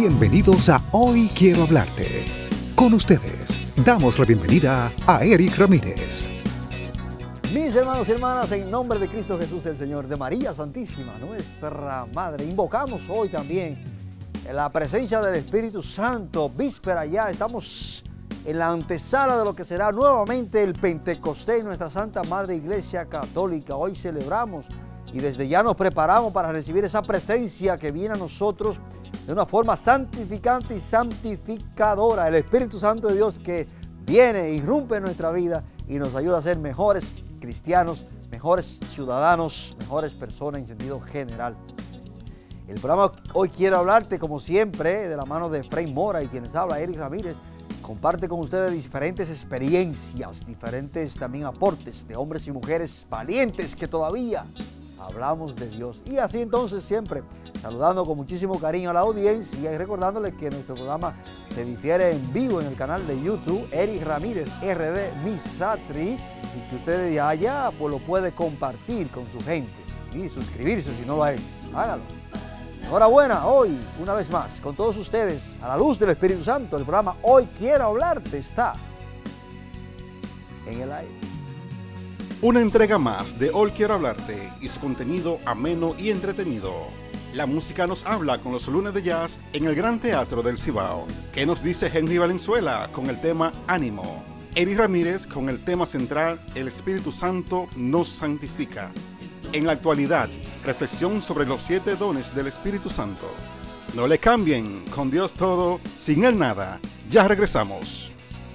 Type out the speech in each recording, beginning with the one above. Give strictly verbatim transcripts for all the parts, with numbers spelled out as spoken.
Bienvenidos a Hoy Quiero Hablarte. Con ustedes, damos la bienvenida a Eric Ramírez. Mis hermanos y hermanas, en nombre de Cristo Jesús el Señor, de María Santísima, nuestra Madre, invocamos hoy también la presencia del Espíritu Santo. Víspera ya, estamos en la antesala de lo que será nuevamente el Pentecostés, nuestra Santa Madre Iglesia Católica. Hoy celebramos y desde ya nos preparamos para recibir esa presencia que viene a nosotros de una forma santificante y santificadora. El Espíritu Santo de Dios que viene, irrumpe en nuestra vida y nos ayuda a ser mejores cristianos, mejores ciudadanos, mejores personas en sentido general. El programa Hoy Quiero Hablarte, como siempre, de la mano de Efraín Mora y quienes habla, Eric Ramírez, comparte con ustedes diferentes experiencias, diferentes también aportes de hombres y mujeres valientes que todavía hablamos de Dios. Y así entonces siempre saludando con muchísimo cariño a la audiencia y recordándoles que nuestro programa se difiere en vivo en el canal de YouTube Eric Ramírez R D Misatri, y que usted de allá pues lo puede compartir con su gente y suscribirse si no lo ha hecho. Hágalo. Enhorabuena, hoy una vez más con todos ustedes a la luz del Espíritu Santo. El programa Hoy Quiero Hablarte está en el aire. Una entrega más de Hoy Quiero Hablarte y su contenido ameno y entretenido. La música nos habla con los lunes de jazz en el Gran Teatro del Cibao. ¿Qué nos dice Henry Valenzuela con el tema Ánimo? Eric Ramírez con el tema central El Espíritu Santo nos santifica. En la actualidad, reflexión sobre los siete dones del Espíritu Santo. No le cambien, con Dios todo, sin Él nada. Ya regresamos.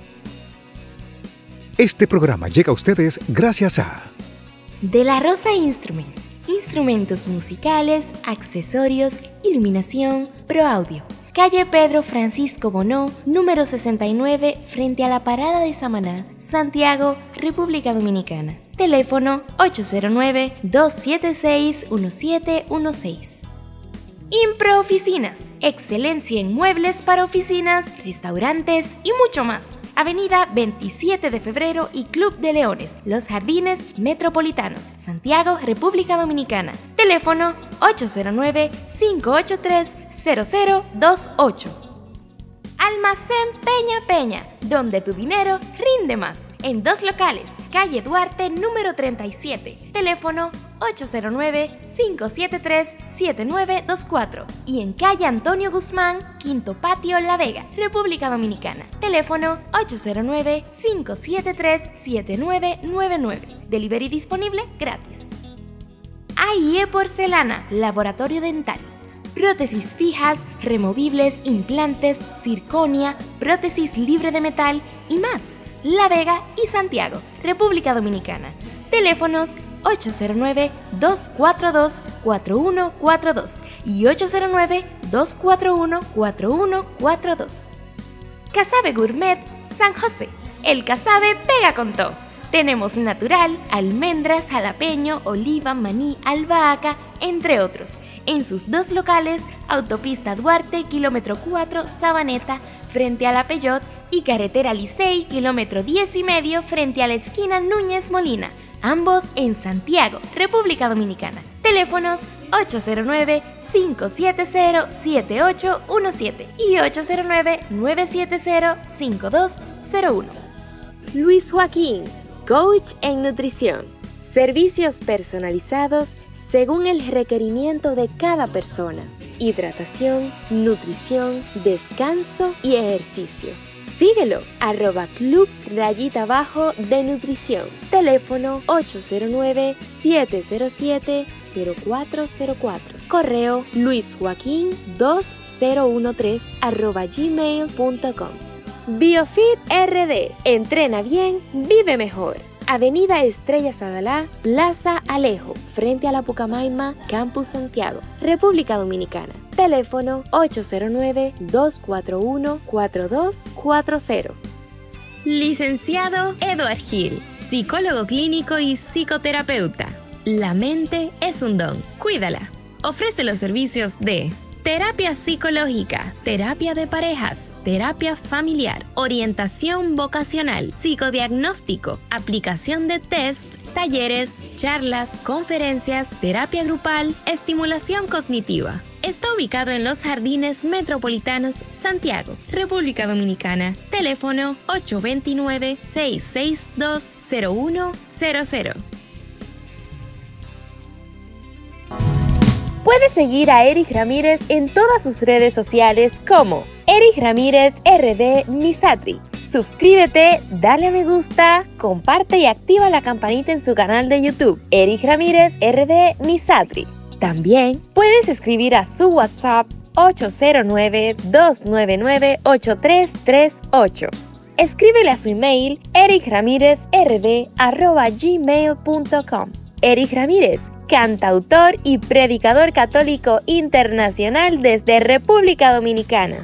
Este programa llega a ustedes gracias a De la Rosa Instruments, instrumentos musicales, accesorios, iluminación, Pro Audio. Calle Pedro Francisco Bonó, número sesenta y nueve, frente a la parada de Samaná, Santiago, República Dominicana. Teléfono ocho cero nueve, dos siete seis, uno siete uno seis. Impro Oficinas, excelencia en muebles para oficinas, restaurantes y mucho más. Avenida veintisiete de febrero y Club de Leones, Los Jardines Metropolitanos, Santiago, República Dominicana. Teléfono ocho cero nueve, cinco ocho tres, cero cero dos ocho. Almacén Peña Peña, donde tu dinero rinde más. En dos locales, calle Duarte número treinta y siete, teléfono ocho cero nueve, cinco siete tres, siete nueve dos cuatro y en calle Antonio Guzmán, Quinto Patio, La Vega, República Dominicana, teléfono ocho cero nueve, cinco siete tres, siete nueve nueve nueve. Delivery disponible gratis. A I E Porcelana, laboratorio dental. Prótesis fijas, removibles, implantes, circonia, prótesis libre de metal y más. La Vega y Santiago, República Dominicana. Teléfonos ocho cero nueve, dos cuatro dos, cuatro uno cuatro dos y ocho cero nueve, dos cuatro uno, cuatro uno cuatro dos. Casabe Gourmet San José. El casabe pega con todo. Tenemos natural, almendras, jalapeño, oliva, maní, albahaca, entre otros. En sus dos locales, Autopista Duarte, kilómetro cuatro, Sabaneta, frente a la Peyot, y Carretera Licey, kilómetro diez y medio, frente a la esquina Núñez Molina, ambos en Santiago, República Dominicana. Teléfonos ocho cero nueve, cinco siete cero, siete ocho uno siete y ocho cero nueve, nueve siete cero, cinco dos cero uno. Luis Joaquín, coach en nutrición. Servicios personalizados según el requerimiento de cada persona. Hidratación, nutrición, descanso y ejercicio. Síguelo, arroba club rayita abajo de nutrición. Teléfono ocho cero nueve, siete cero siete, cero cuatro cero cuatro. Correo luisjoaquín dos cero uno tres arroba gmail punto com. Biofit R D. Entrena bien, vive mejor. Avenida Estrella Sadalá, Plaza Alejo, frente a la Pucamaima, Campus Santiago, República Dominicana. Teléfono ocho cero nueve, dos cuatro uno, cuatro dos cuatro cero. Licenciado Edward Gil, psicólogo clínico y psicoterapeuta. La mente es un don, cuídala. Ofrece los servicios de terapia psicológica, terapia de parejas, terapia familiar, orientación vocacional, psicodiagnóstico, aplicación de test, talleres, charlas, conferencias, terapia grupal, estimulación cognitiva. está ubicado en los Jardines Metropolitanos, Santiago, República Dominicana. Teléfono ocho dos nueve, seis seis dos, cero uno cero cero. Puedes seguir a Eric Ramírez en todas sus redes sociales como Eric Ramírez R D Misatri. Suscríbete, dale a me gusta, comparte y activa la campanita en su canal de YouTube, Eric Ramírez R D Misatri. También puedes escribir a su WhatsApp ocho cero nueve, dos nueve nueve, ocho tres tres ocho. Escríbele a su email ericramirezrd arroba gmail punto com. Eric Ramírez, cantautor y predicador católico internacional desde República Dominicana.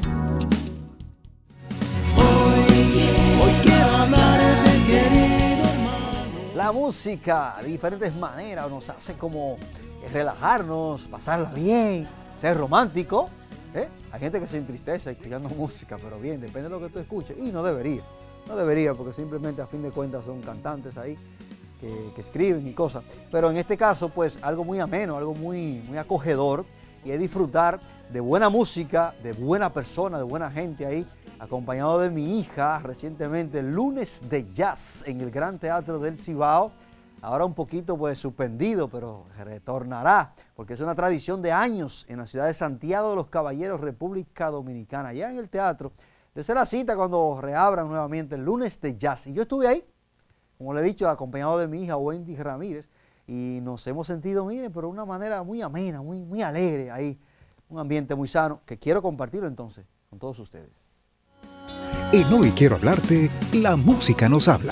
La música de diferentes maneras nos hace como relajarnos, pasarla bien, ser romántico. ¿eh? Hay gente que se entristece escuchando música, pero bien, depende de lo que tú escuches. Y no debería, no debería, porque simplemente a fin de cuentas son cantantes ahí que, que escriben y cosas. Pero en este caso, pues algo muy ameno, algo muy, muy acogedor, y es disfrutar de buena música, de buena persona, de buena gente ahí, acompañado de mi hija recientemente, lunes de jazz en el Gran Teatro del Cibao. Ahora un poquito pues suspendido, pero retornará, porque es una tradición de años en la ciudad de Santiago de los Caballeros, República Dominicana. Allá en el teatro, desde la cita cuando reabran nuevamente el lunes de jazz. Y yo estuve ahí, como le he dicho, acompañado de mi hija Wendy Ramírez, y nos hemos sentido, miren, pero de una manera muy amena, muy, muy alegre ahí. Un ambiente muy sano, que quiero compartirlo entonces con todos ustedes. En Hoy Quiero Hablarte, la música nos habla.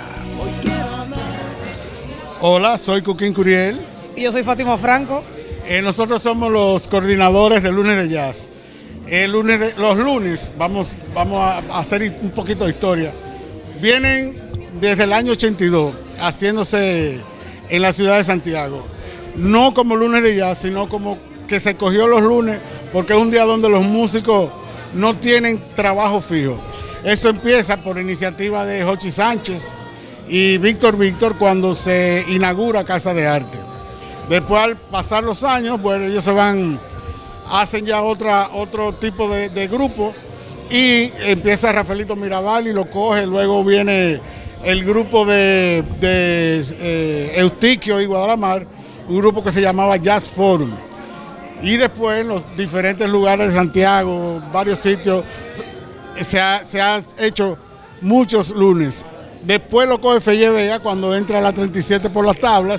Hola, soy Cuquín Curiel. Y yo soy Fátima Franco. Eh, nosotros somos los coordinadores del Lunes de Jazz. El lunes de, los lunes, vamos, vamos a hacer un poquito de historia. Vienen desde el año ochenta y dos, haciéndose en la ciudad de Santiago. No como Lunes de Jazz, sino como que se cogió los lunes, porque es un día donde los músicos no tienen trabajo fijo. Eso empieza por iniciativa de Jochi Sánchez y Víctor Víctor cuando se inaugura Casa de Arte. Después, al pasar los años, bueno, ellos se van, hacen ya otra, otro tipo de, de grupo, y empieza Rafaelito Mirabal y lo coge. Luego viene el grupo de, de eh, Eustiquio y Guadalamar, un grupo que se llamaba Jazz Forum. Y después en los diferentes lugares de Santiago, varios sitios, se ha, se ha hecho muchos lunes. Después lo coge Felle Vega cuando entra a la treinta y siete por las tablas.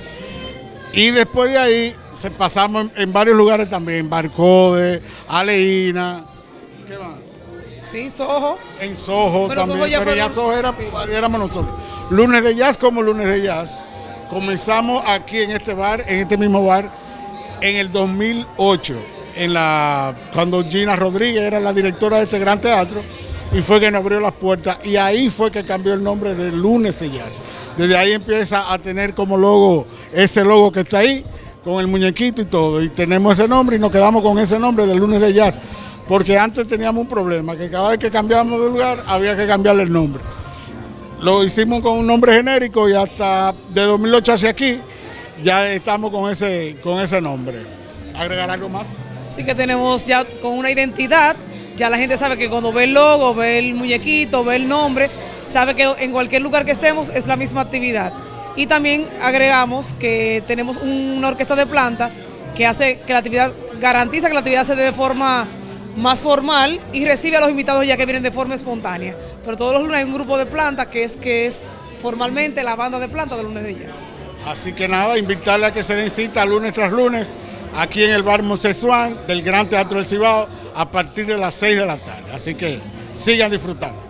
Y después de ahí se pasamos en, en varios lugares también, Barcode, Aleína, ¿qué más? Sí, Soho. En Soho Pero también, Soho ya pero fue- ya Soho era, sí. éramos nosotros. Lunes de Jazz como Lunes de Jazz. Comenzamos aquí en este bar, en este mismo bar, en el dos mil ocho, en la, cuando Gina Rodríguez era la directora de este gran teatro, y fue que nos abrió las puertas, y ahí fue que cambió el nombre de Lunes de Jazz. Desde ahí empieza a tener como logo ese logo que está ahí, con el muñequito y todo, y tenemos ese nombre y nos quedamos con ese nombre de Lunes de Jazz, porque antes teníamos un problema, que cada vez que cambiábamos de lugar había que cambiarle el nombre. Lo hicimos con un nombre genérico y hasta de dos mil ocho hacia aquí ya estamos con ese, con ese nombre. ¿Agregar algo más? Sí que tenemos ya con una identidad, ya la gente sabe que cuando ve el logo, ve el muñequito, ve el nombre, sabe que en cualquier lugar que estemos es la misma actividad. Y también agregamos que tenemos una orquesta de planta que hace que la actividad, garantiza que la actividad se dé de forma más formal y recibe a los invitados ya que vienen de forma espontánea. Pero todos los lunes hay un grupo de planta que es, que es formalmente la banda de planta de Lunes de Jazz. Así que nada, invitarle a que se den cita lunes tras lunes aquí en el bar Mocessuán del Gran Teatro del Cibao a partir de las seis de la tarde. Así que sigan disfrutando.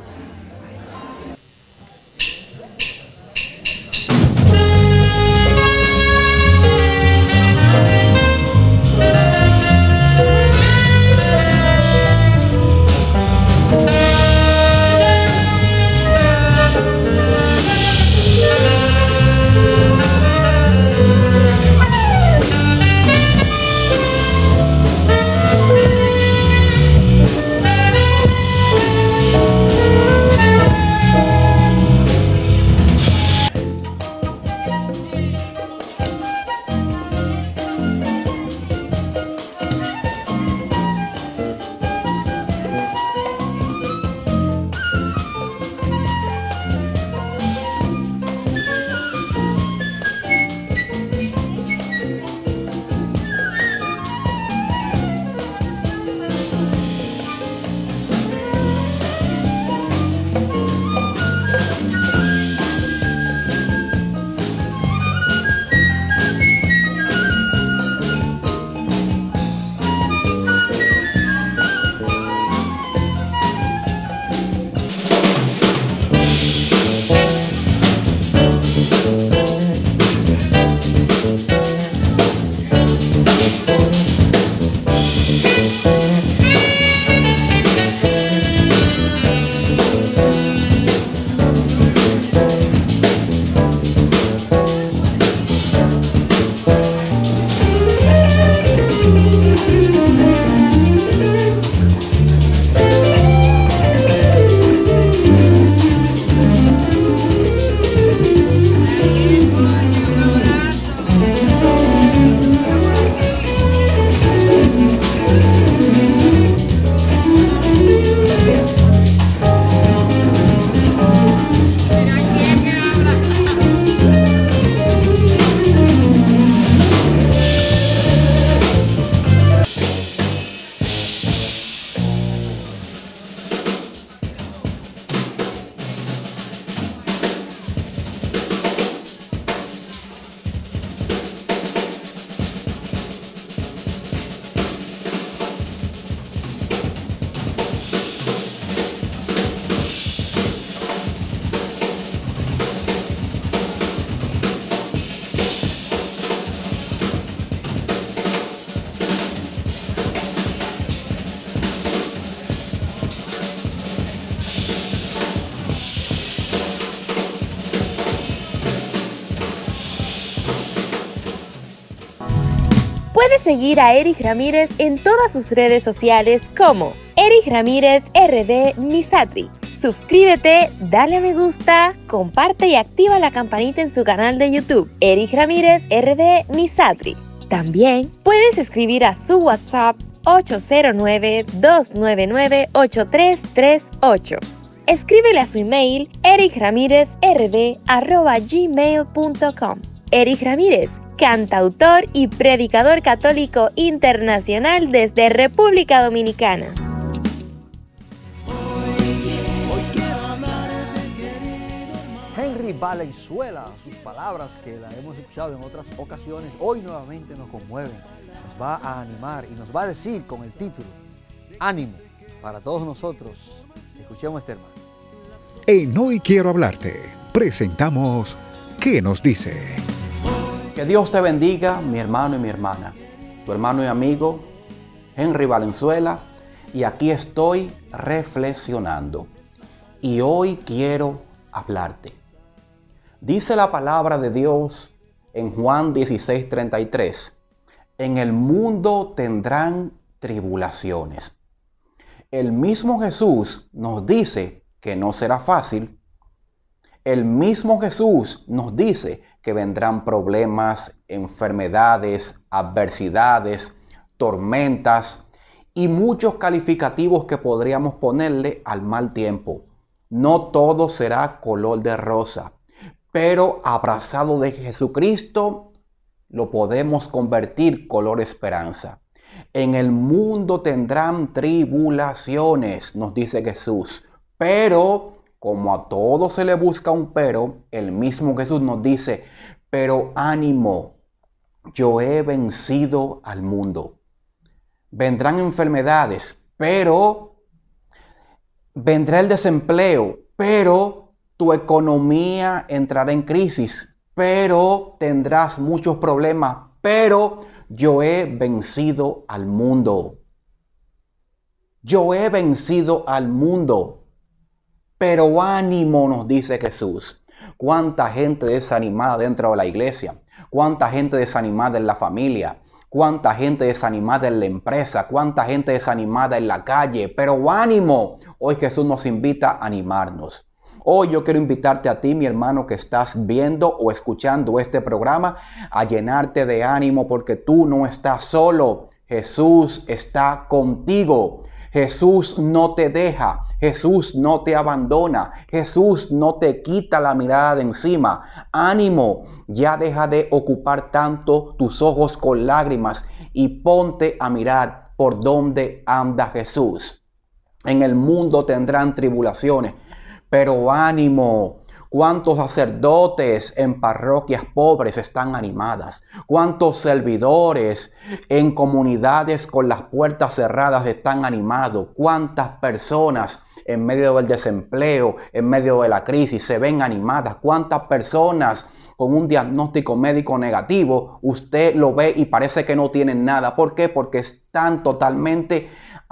Puedes seguir a Eric Ramírez en todas sus redes sociales como Eric Ramírez R D Misatri. Suscríbete, dale a me gusta, comparte y activa la campanita en su canal de YouTube, Eric Ramírez R D Misatri. También puedes escribir a su WhatsApp ocho cero nueve, dos nueve nueve, ocho tres tres ocho. Escríbele a su email ericramirezrd arroba gmail punto com. Eric Ramírez, cantautor y predicador católico internacional desde República Dominicana. Henry Valenzuela, sus palabras que la hemos escuchado en otras ocasiones, hoy nuevamente nos conmueven, nos va a animar y nos va a decir con el título, ánimo para todos nosotros. Escuchemos este hermano. En Hoy Quiero Hablarte, presentamos ¿Qué nos dice? Que Dios te bendiga, mi hermano y mi hermana, tu hermano y amigo Henry Valenzuela, y aquí estoy reflexionando. Y hoy quiero hablarte. Dice la palabra de Dios en Juan dieciséis, treinta y tres, en el mundo tendrán tribulaciones. El mismo Jesús nos dice que no será fácil. El mismo Jesús nos dice que vendrán problemas, enfermedades, adversidades, tormentas y muchos calificativos que podríamos ponerle al mal tiempo. No todo será color de rosa, pero abrazado de Jesucristo lo podemos convertir color esperanza. En el mundo tendrán tribulaciones, nos dice Jesús, pero como a todo se le busca un pero, el mismo Jesús nos dice, pero ánimo, yo he vencido al mundo. Vendrán enfermedades, pero vendrá el desempleo, pero tu economía entrará en crisis, pero tendrás muchos problemas, pero yo he vencido al mundo. Yo he vencido al mundo. Pero ánimo, nos dice Jesús. Cuánta gente desanimada dentro de la iglesia, cuánta gente desanimada en la familia, cuánta gente desanimada en la empresa, cuánta gente desanimada en la calle. Pero ánimo, hoy Jesús nos invita a animarnos. Hoy yo quiero invitarte a ti, mi hermano, que estás viendo o escuchando este programa, a llenarte de ánimo porque tú no estás solo. Jesús está contigo. Jesús no te deja, Jesús no te abandona, Jesús no te quita la mirada de encima. Ánimo, ya deja de ocupar tanto tus ojos con lágrimas y ponte a mirar por dónde anda Jesús. En el mundo tendrán tribulaciones, pero ánimo. ¿Cuántos sacerdotes en parroquias pobres están animadas? ¿Cuántos servidores en comunidades con las puertas cerradas están animados? ¿Cuántas personas en medio del desempleo, en medio de la crisis, se ven animadas? ¿Cuántas personas con un diagnóstico médico negativo, usted lo ve y parece que no tienen nada? ¿Por qué? Porque están totalmente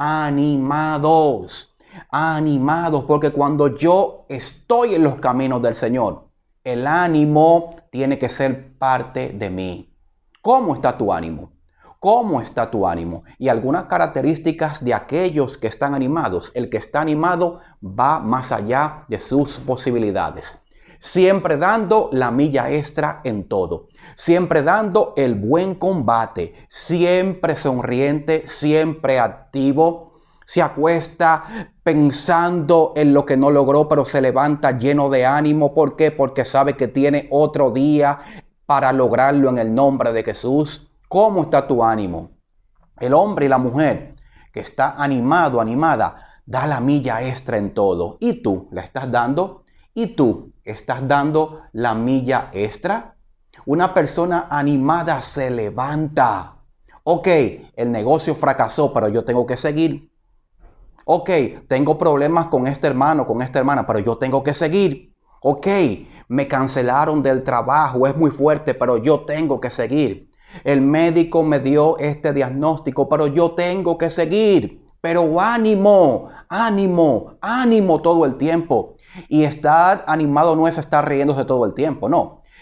animados. Animados, porque cuando yo estoy en los caminos del Señor, el ánimo tiene que ser parte de mí. ¿Cómo está tu ánimo? ¿Cómo está tu ánimo? Y algunas características de aquellos que están animados. El que está animado va más allá de sus posibilidades. Siempre dando la milla extra en todo. Siempre dando el buen combate. Siempre sonriente, siempre activo. Se acuesta pensando en lo que no logró, pero se levanta lleno de ánimo. ¿Por qué? Porque sabe que tiene otro día para lograrlo en el nombre de Jesús. ¿Cómo está tu ánimo? El hombre y la mujer que está animado, animada, da la milla extra en todo. ¿Y tú la estás dando? ¿Y tú estás dando la milla extra? Una persona animada se levanta. Ok, el negocio fracasó, pero yo tengo que seguir. Ok, tengo problemas con este hermano, con esta hermana, pero yo tengo que seguir. Ok, me cancelaron del trabajo, es muy fuerte, pero yo tengo que seguir. El médico me dio este diagnóstico, pero yo tengo que seguir. Pero ánimo, ánimo, ánimo todo el tiempo. Y estar animado no es estar riéndose todo el tiempo, no.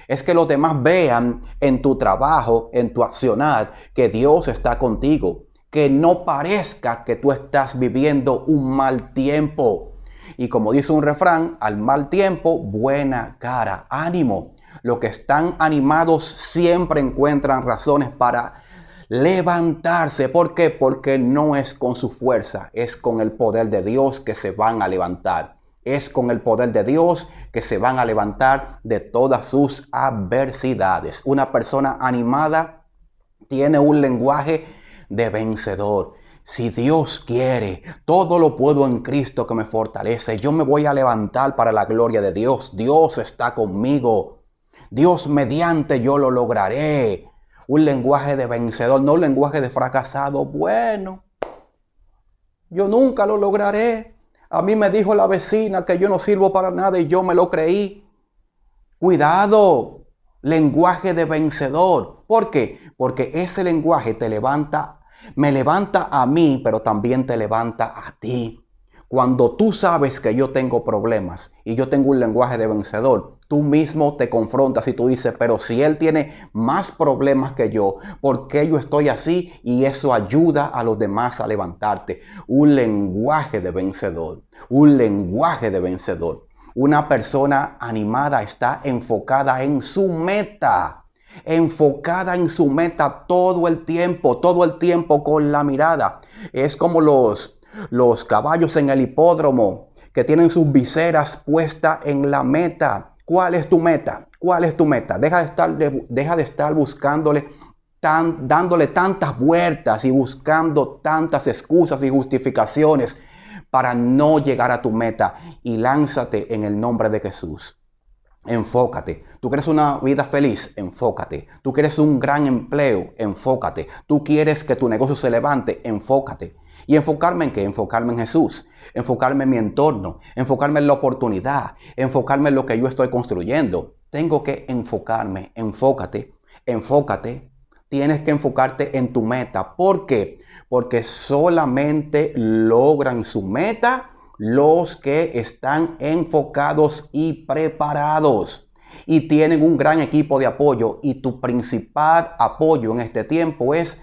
Es que los demás vean en tu trabajo, en tu accionar, que Dios está contigo. Que no parezca que tú estás viviendo un mal tiempo. Y como dice un refrán, al mal tiempo, buena cara, ánimo. Los que están animados siempre encuentran razones para levantarse. ¿Por qué? Porque no es con su fuerza, es con el poder de Dios que se van a levantar. Es con el poder de Dios que se van a levantar de todas sus adversidades. Una persona animada tiene un lenguaje de vencedor. Si Dios quiere, todo lo puedo en Cristo que me fortalece. Yo me voy a levantar para la gloria de Dios. Dios está conmigo. Dios mediante yo lo lograré. Un lenguaje de vencedor, no un lenguaje de fracasado. Bueno, yo nunca lo lograré. A mí me dijo la vecina que yo no sirvo para nada y yo me lo creí. Cuidado, lenguaje de vencedor. ¿Por qué? Porque ese lenguaje te levanta, me levanta a mí, pero también te levanta a ti. Cuando tú sabes que yo tengo problemas y yo tengo un lenguaje de vencedor, tú mismo te confrontas y tú dices, pero si él tiene más problemas que yo, ¿por qué yo estoy así? Y eso ayuda a los demás a levantarte. Un lenguaje de vencedor, un lenguaje de vencedor. Una persona animada está enfocada en su meta, enfocada en su meta todo el tiempo, todo el tiempo con la mirada. Es como los... Los caballos en el hipódromo que tienen sus viseras puestas en la meta. ¿Cuál es tu meta? ¿Cuál es tu meta? Deja de estar, deja de estar buscándole, tan, dándole tantas vueltas y buscando tantas excusas y justificaciones para no llegar a tu meta. Y lánzate en el nombre de Jesús. Enfócate. ¿Tú quieres una vida feliz? Enfócate. ¿Tú quieres un gran empleo? Enfócate. ¿Tú quieres que tu negocio se levante? Enfócate. ¿Y enfocarme en qué? Enfocarme en Jesús, enfocarme en mi entorno, enfocarme en la oportunidad, enfocarme en lo que yo estoy construyendo. Tengo que enfocarme, enfócate, enfócate. Tienes que enfocarte en tu meta. ¿Por qué? Porque solamente logran su meta los que están enfocados y preparados. Y tienen un gran equipo de apoyo. Y tu principal apoyo en este tiempo es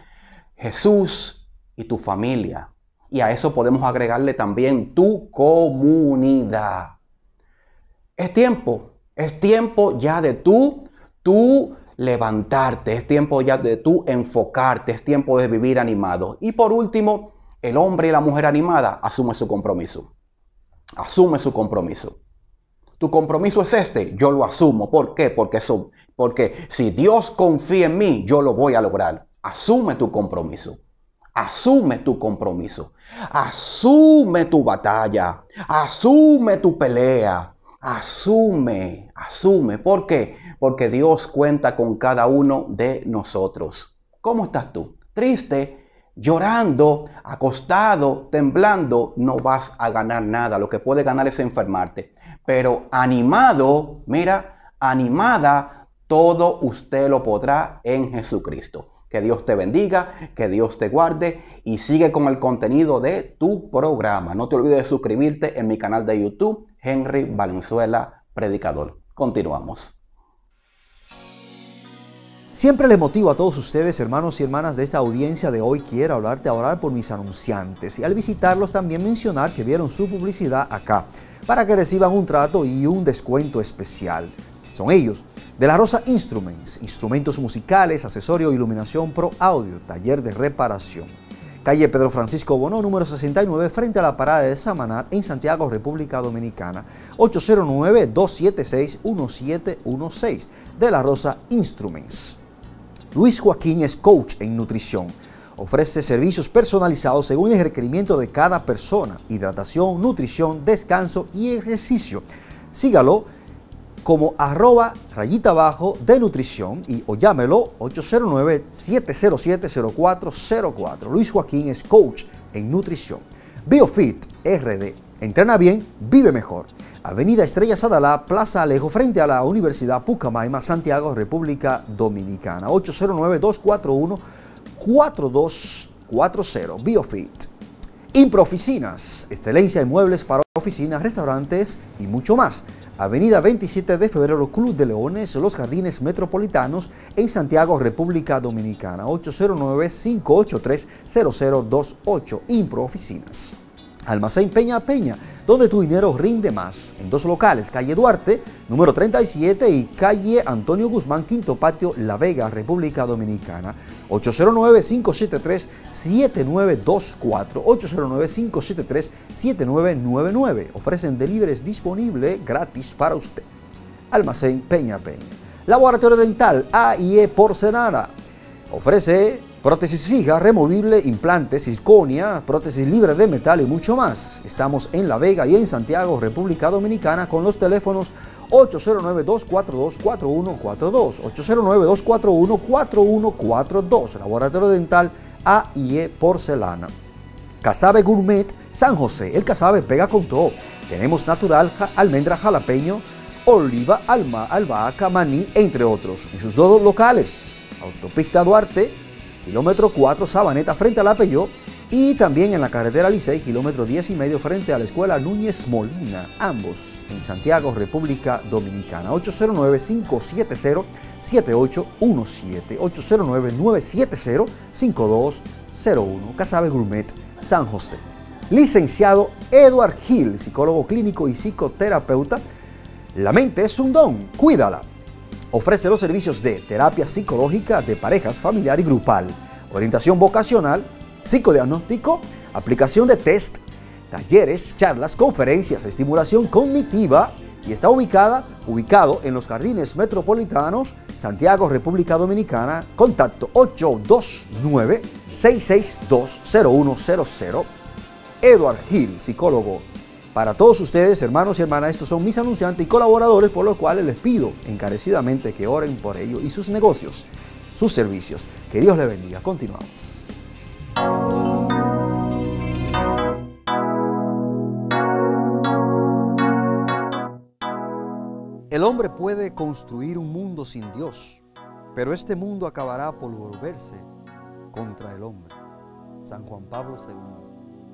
Jesús y tu familia. Y a eso podemos agregarle también tu comunidad. Es tiempo, es tiempo ya de tú, tú levantarte, es tiempo ya de tú enfocarte, es tiempo de vivir animado. Y por último, el hombre y la mujer animada asume su compromiso. Asume su compromiso. Tu compromiso es este, yo lo asumo. ¿Por qué? Porque, eso, porque si Dios confía en mí, yo lo voy a lograr. Asume tu compromiso. Asume tu compromiso, asume tu batalla, asume tu pelea, asume, asume. ¿Por qué? Porque Dios cuenta con cada uno de nosotros. ¿Cómo estás tú? ¿Triste? ¿Llorando? ¿Acostado? ¿Temblando? No vas a ganar nada. Lo que puedes ganar es enfermarte. Pero animado, mira, animada, todo usted lo podrá en Jesucristo. Que Dios te bendiga, que Dios te guarde y sigue con el contenido de tu programa. No te olvides de suscribirte en mi canal de YouTube, Henry Valenzuela Predicador. Continuamos. Siempre les motivo a todos ustedes, hermanos y hermanas de esta audiencia de Hoy Quiero Hablarte, a orar por mis anunciantes. Y al visitarlos también mencionar que vieron su publicidad acá, para que reciban un trato y un descuento especial. Son ellos. De la Rosa Instruments, instrumentos musicales, accesorio, iluminación, pro audio, taller de reparación. Calle Pedro Francisco Bonó, número sesenta y nueve, frente a la parada de Samaná, en Santiago, República Dominicana. ocho cero nueve, dos siete seis, uno siete uno seis. De la Rosa Instruments. Luis Joaquín es coach en nutrición. Ofrece servicios personalizados según el requerimiento de cada persona. Hidratación, nutrición, descanso y ejercicio. Sígalo como arroba rayita abajo de nutrición y o llámelo ocho cero nueve, siete cero siete, cero cuatro cero cuatro. Luis Joaquín es coach en nutrición. BioFit R D. Entrena bien, vive mejor. Avenida Estrella Sadalá, Plaza Alejo, frente a la Universidad Pucamaima, Santiago, República Dominicana. ocho cero nueve, dos cuatro uno, cuatro dos cuatro cero. BioFit. Impro Oficinas. Excelencia en muebles para oficinas, restaurantes y mucho más. Avenida veintisiete de febrero, Club de Leones, Los Jardines Metropolitanos, en Santiago, República Dominicana. ocho cero nueve, cinco ocho tres, cero cero dos ocho. Impro Oficinas. Almacén Peña Peña, donde tu dinero rinde más. En dos locales, calle Duarte, número treinta y siete, y calle Antonio Guzmán, Quinto Patio, La Vega, República Dominicana. ocho cero nueve, cinco siete tres, siete nueve dos cuatro, ocho cero nueve, cinco siete tres, siete nueve nueve nueve. Ofrecen deliveries disponible gratis para usted. Almacén Peña Peña. Laboratorio Dental A y E Porcelana. Ofrece prótesis fija, removible, implantes, circonia, prótesis libre de metal y mucho más. Estamos en La Vega y en Santiago, República Dominicana, con los teléfonos ocho cero nueve, dos cuatro dos, cuatro uno cuatro dos, ocho cero nueve, dos cuatro uno, cuatro uno cuatro dos. Laboratorio Dental A y E Porcelana. Casabe Gourmet San José. El casabe pega con todo. Tenemos natural, ja, almendra, jalapeño, oliva, alma, albahaca, maní, entre otros. En sus dos locales, Autopista Duarte, kilómetro cuatro, Sabaneta, frente a la Peyó, y también en la carretera Licey, kilómetro diez y medio, frente a la escuela Núñez Molina, ambos en Santiago, República Dominicana. ocho cero nueve, cinco siete cero, siete ocho uno siete, ocho cero nueve, nueve siete cero, cinco dos cero uno. Casabe Gourmet San José. Licenciado Edward Hill, psicólogo clínico y psicoterapeuta. La mente es un don, cuídala. Ofrece los servicios de terapia psicológica de parejas, familiar y grupal, orientación vocacional, psicodiagnóstico, aplicación de test, talleres, charlas, conferencias, estimulación cognitiva, y está ubicada, ubicado en los Jardines Metropolitanos, Santiago, República Dominicana. Contacto ocho dos nueve, seis seis dos, cero uno cero cero. Edward Hill, psicólogo. Para todos ustedes, hermanos y hermanas, estos son mis anunciantes y colaboradores, por los cuales les pido encarecidamente que oren por ellos y sus negocios, sus servicios. Que Dios les bendiga. Continuamos. El hombre puede construir un mundo sin Dios, pero este mundo acabará por volverse contra el hombre. San Juan Pablo segundo.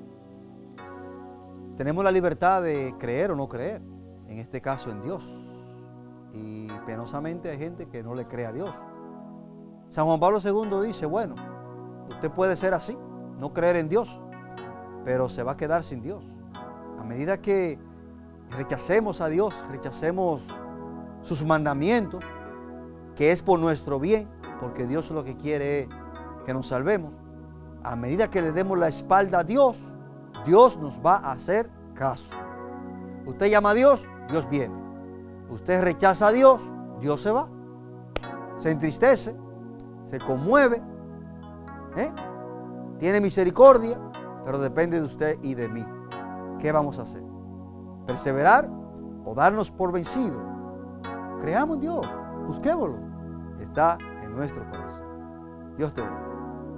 Tenemos la libertad de creer o no creer, en este caso en Dios. Y penosamente hay gente que no le cree a Dios. San Juan Pablo segundo dice, bueno, usted puede ser así, no creer en Dios, pero se va a quedar sin Dios. A medida que rechacemos a Dios, rechacemos sus mandamientos, que es por nuestro bien, porque Dios lo que quiere es que nos salvemos. A medida que le demos la espalda a Dios, Dios nos va a hacer caso. Usted llama a Dios, Dios viene. Usted rechaza a Dios, Dios se va. Se entristece, se conmueve, ¿eh? Tiene misericordia, pero depende de usted y de mí. ¿Qué vamos a hacer? ¿Perseverar o darnos por vencidos? Creamos en Dios, busquémoslo. Está en nuestro corazón. Dios te bendiga.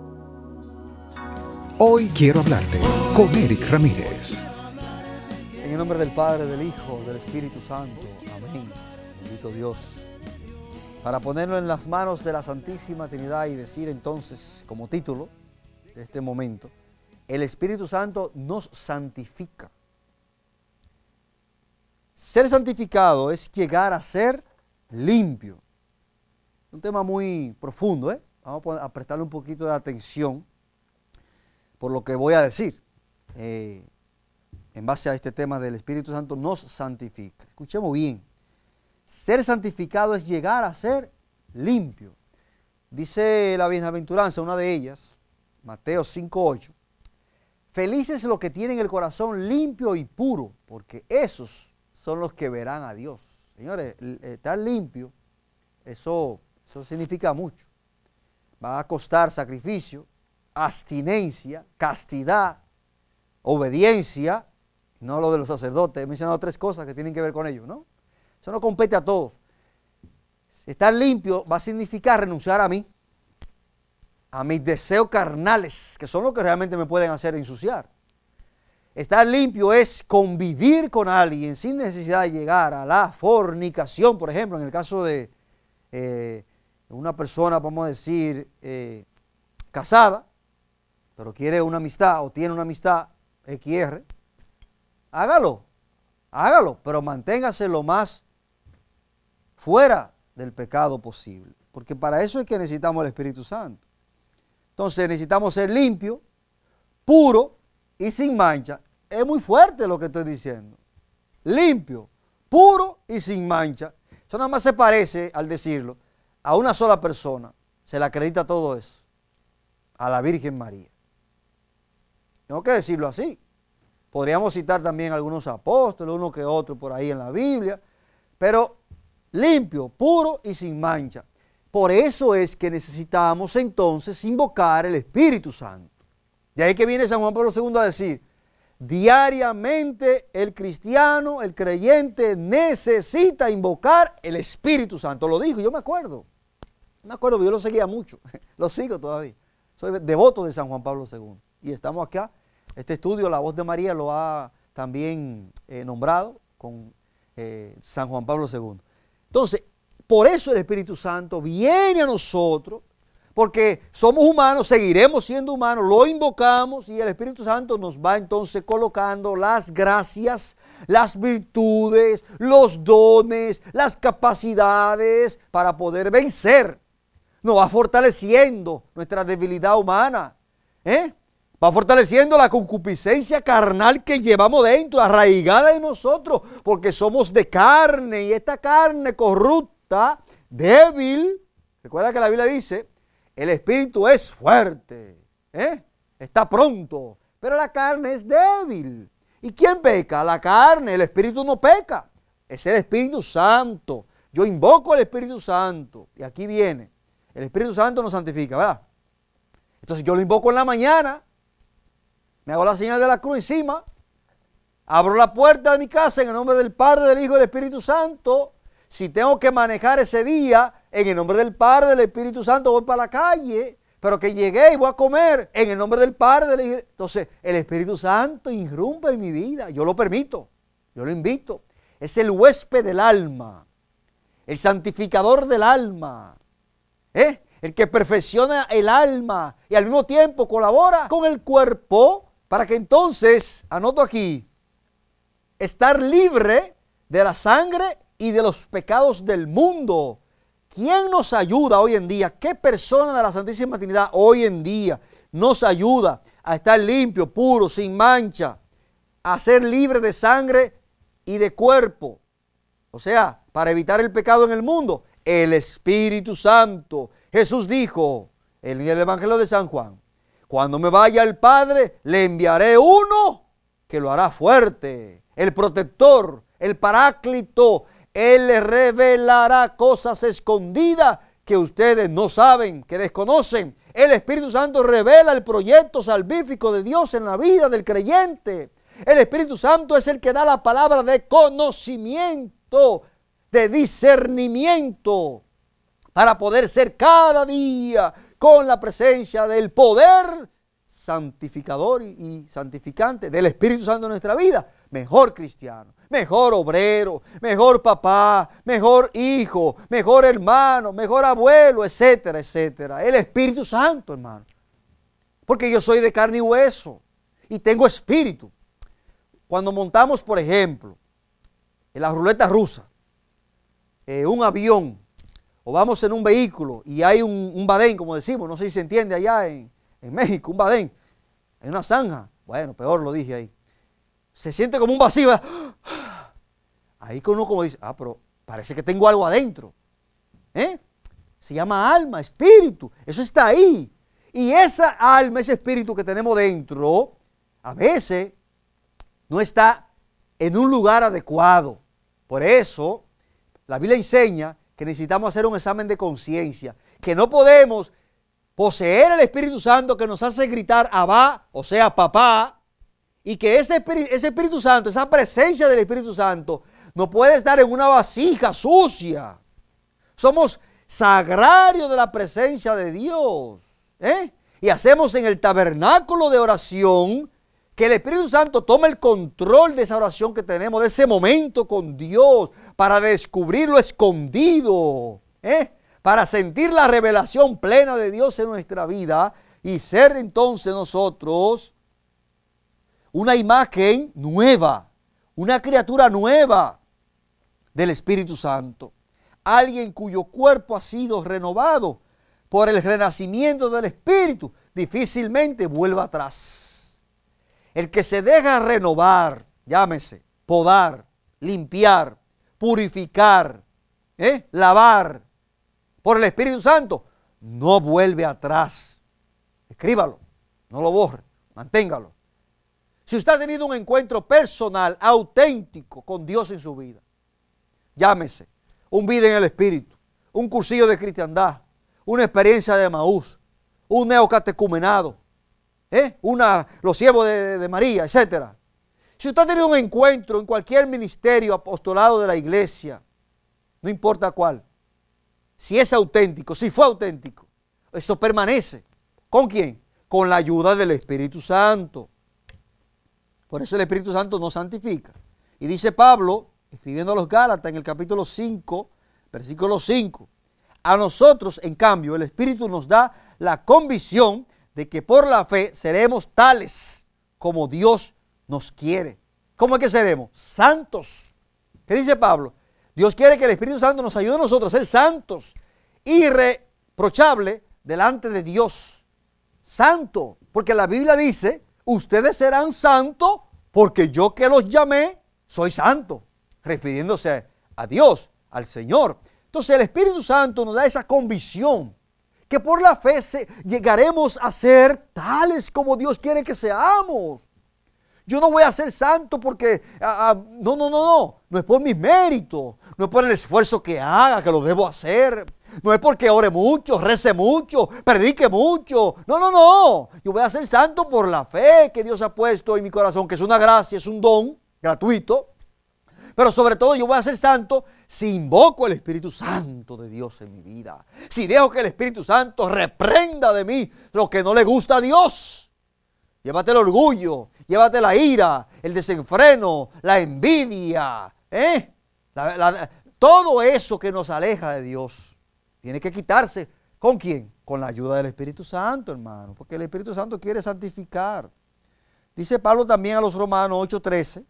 Hoy quiero hablarte con Eric Ramírez. En el nombre del Padre, del Hijo, del Espíritu Santo. Amén. Bendito Dios. Para ponerlo en las manos de la Santísima Trinidad y decir entonces, como título de este momento, el Espíritu Santo nos santifica. Ser santificado es llegar a ser limpio. Un tema muy profundo, ¿eh? Vamos a prestarle un poquito de atención por lo que voy a decir, eh, en base a este tema del Espíritu Santo nos santifica. Escuchemos bien. Ser santificado es llegar a ser limpio. Dice la bienaventuranza, una de ellas, Mateo cinco ocho. Felices los que tienen el corazón limpio y puro, porque esos son los que verán a Dios. Señores, estar limpio, eso, eso significa mucho. Va a costar sacrificio, abstinencia, castidad, obediencia, no lo de los sacerdotes. He mencionado tres cosas que tienen que ver con ello, ¿no? Eso no compete a todos. Estar limpio va a significar renunciar a mí, a mis deseos carnales, que son los que realmente me pueden hacer ensuciar. Estar limpio es convivir con alguien sin necesidad de llegar a la fornicación, por ejemplo, en el caso de eh, una persona, vamos a decir, eh, casada, pero quiere una amistad o tiene una amistad X R, hágalo. hágalo, pero manténgase lo más fuera del pecado posible, porque para eso es que necesitamos el Espíritu Santo. Entonces necesitamos ser limpios, puros y sin mancha. Es muy fuerte lo que estoy diciendo. Limpio, puro y sin mancha. Eso nada más se parece, al decirlo, a una sola persona. Se le acredita todo eso. A la Virgen María. Tengo que decirlo así. Podríamos citar también algunos apóstoles, uno que otro por ahí en la Biblia. Pero limpio, puro y sin mancha. Por eso es que necesitamos entonces invocar el Espíritu Santo. De ahí que viene San Juan Pablo segundo a decir, diariamente el cristiano, el creyente, necesita invocar el Espíritu Santo. Lo dijo, yo me acuerdo. Me acuerdo, yo lo seguía mucho. Lo sigo todavía. Soy devoto de San Juan Pablo segundo. Y estamos acá. Este estudio, La Voz de María, lo ha también eh, nombrado con eh, San Juan Pablo segundo. Entonces, por eso el Espíritu Santo viene a nosotros, porque somos humanos, seguiremos siendo humanos, lo invocamos y el Espíritu Santo nos va entonces colocando las gracias, las virtudes, los dones, las capacidades para poder vencer. Nos va fortaleciendo nuestra debilidad humana, ¿eh? Va fortaleciendo la concupiscencia carnal que llevamos dentro, arraigada en nosotros, porque somos de carne y esta carne corrupta, débil. Recuerda que la Biblia dice, el espíritu es fuerte, ¿eh? Está pronto, pero la carne es débil. ¿Y quién peca? La carne, el espíritu no peca. Es el Espíritu Santo. Yo invoco al Espíritu Santo. Y aquí viene, el Espíritu Santo nos santifica, ¿verdad? Entonces yo lo invoco en la mañana. Me hago la señal de la cruz encima, abro la puerta de mi casa en el nombre del Padre, del Hijo y del Espíritu Santo. Si tengo que manejar ese día, en el nombre del Padre, del Espíritu Santo, voy para la calle, pero que llegué y voy a comer, en el nombre del Padre, del Hijo. Entonces, el Espíritu Santo irrumpe en mi vida, yo lo permito, yo lo invito. Es el huésped del alma, el santificador del alma, ¿eh? El que perfecciona el alma y al mismo tiempo colabora con el cuerpo, para que entonces, anoto aquí, estar libre de la sangre y de los pecados del mundo. ¿Quién nos ayuda hoy en día? ¿Qué persona de la Santísima Trinidad hoy en día nos ayuda a estar limpio, puro, sin mancha, a ser libre de sangre y de cuerpo? O sea, para evitar el pecado en el mundo, el Espíritu Santo. Jesús dijo en el Evangelio de San Juan, cuando me vaya el Padre, le enviaré uno que lo hará fuerte, el protector, el paráclito. Él les revelará cosas escondidas que ustedes no saben, que desconocen. El Espíritu Santo revela el proyecto salvífico de Dios en la vida del creyente. El Espíritu Santo es el que da la palabra de conocimiento, de discernimiento, para poder ser cada día con la presencia del poder santificador y, y santificante del Espíritu Santo en nuestra vida, mejor cristiano, mejor obrero, mejor papá, mejor hijo, mejor hermano, mejor abuelo, etcétera, etcétera. El Espíritu Santo, hermano. Porque yo soy de carne y hueso y tengo espíritu. Cuando montamos, por ejemplo, en la ruleta rusa, eh, un avión, o vamos en un vehículo y hay un, un badén, como decimos, no sé si se entiende allá en, en México, un badén, hay una zanja, bueno, peor lo dije ahí, se siente como un vacío, ¿verdad? Ahí que uno como dice, ah, pero parece que tengo algo adentro, ¿eh? Se llama alma, espíritu, eso está ahí, y esa alma, ese espíritu que tenemos dentro, a veces no está en un lugar adecuado. Por eso, la Biblia enseña que necesitamos hacer un examen de conciencia, que no podemos poseer el Espíritu Santo que nos hace gritar Abba, o sea, papá, y que ese Espíritu, ese Espíritu Santo, esa presencia del Espíritu Santo, no puede estar en una vasija sucia. Somos sagrarios de la presencia de Dios, ¿eh? Y hacemos en el tabernáculo de oración que el Espíritu Santo tome el control de esa oración que tenemos, de ese momento con Dios, para descubrir lo escondido, ¿eh? Para sentir la revelación plena de Dios en nuestra vida y ser entonces nosotros una imagen nueva, una criatura nueva del Espíritu Santo. Alguien cuyo cuerpo ha sido renovado por el renacimiento del Espíritu, difícilmente vuelva atrás. El que se deja renovar, llámese, podar, limpiar, purificar, ¿eh? lavar por el Espíritu Santo, no vuelve atrás. Escríbalo, no lo borre, manténgalo. Si usted ha tenido un encuentro personal, auténtico con Dios en su vida, llámese, un vida en el Espíritu, un cursillo de cristiandad, una experiencia de Emaús, un neocatecumenado, ¿eh? una, los siervos de, de María, etcétera. Si usted ha tenido un encuentro en cualquier ministerio, apostolado de la iglesia, no importa cuál, si es auténtico, si fue auténtico, eso permanece. ¿Con quién? Con la ayuda del Espíritu Santo. Por eso el Espíritu Santo nos santifica. Y dice Pablo, escribiendo a los Gálatas en el capítulo cinco, versículo cinco, a nosotros, en cambio, el Espíritu nos da la convicción de que por la fe seremos tales como Dios nos quiere. ¿Cómo es que seremos? Santos. ¿Qué dice Pablo? Dios quiere que el Espíritu Santo nos ayude a nosotros a ser santos, irreprochables delante de Dios. Santo, porque la Biblia dice, ustedes serán santos porque yo que los llamé soy santo, refiriéndose a Dios, al Señor. Entonces el Espíritu Santo nos da esa convicción que por la fe se, llegaremos a ser tales como Dios quiere que seamos. Yo no voy a ser santo porque, ah, no, no, no, no, no es por mis méritos, no es por el esfuerzo que haga, que lo debo hacer, no es porque ore mucho, rece mucho, predique mucho, no, no, no, yo voy a ser santo por la fe que Dios ha puesto en mi corazón, que es una gracia, es un don gratuito, pero sobre todo yo voy a ser santo si invoco el Espíritu Santo de Dios en mi vida, si dejo que el Espíritu Santo reprenda de mí lo que no le gusta a Dios. Llévate el orgullo, llévate la ira, el desenfreno, la envidia, ¿eh? La, la, todo eso que nos aleja de Dios. Tiene que quitarse. ¿Con quién? Con la ayuda del Espíritu Santo, hermano. Porque el Espíritu Santo quiere santificar. Dice Pablo también a los Romanos ocho trece.